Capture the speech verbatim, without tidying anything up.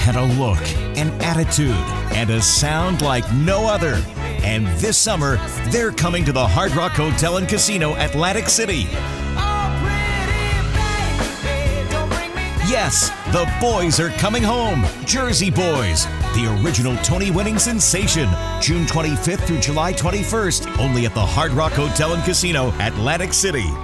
had a look, an attitude, and a sound like no other. And this summer, they're coming to the Hard Rock Hotel and Casino, Atlantic City. Yes, the boys are coming home. Jersey Boys, the original Tony-winning sensation. June twenty-fifth through July twenty-first, only at the Hard Rock Hotel and Casino, Atlantic City.